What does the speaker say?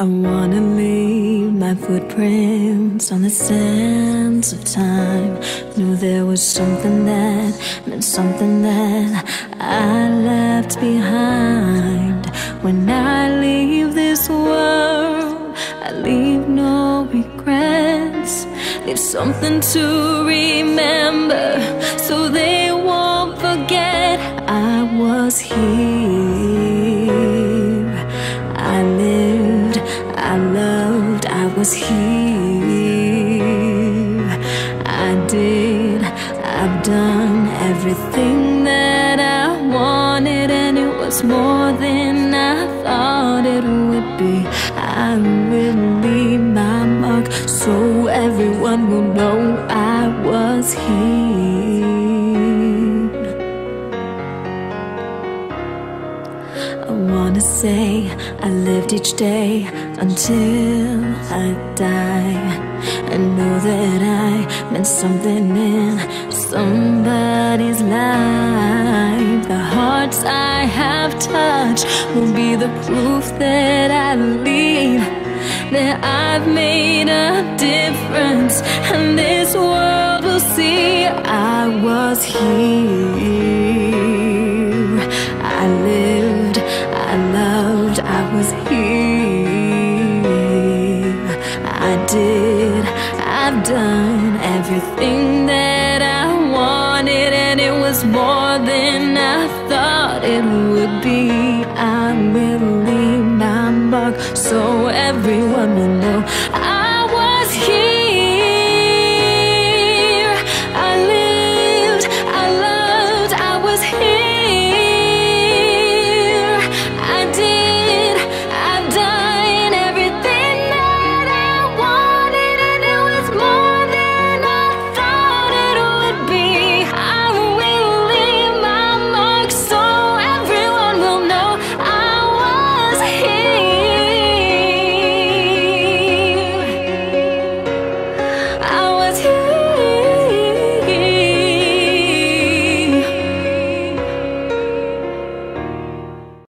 I wanna leave my footprints on the sands of time. Knew there was something that meant something that I left behind. When I leave this world, I leave no regrets. Leave something to remember, so they won't forget I was here. I lived, I loved, I was here. I did, I've done everything that I wanted, and it was more than I thought it would be. I will leave my mark, so everyone will know I was here. I wanna say I lived each day until I die, and know that I meant something in somebody's life. The hearts I have touched will be the proof that I leave, that I've made a difference, and this world will see I was here. I lived, I loved, I was here. I did, I've done everything that I wanted, and it was more than I thought it would be. I will leave my mark, so everyone will know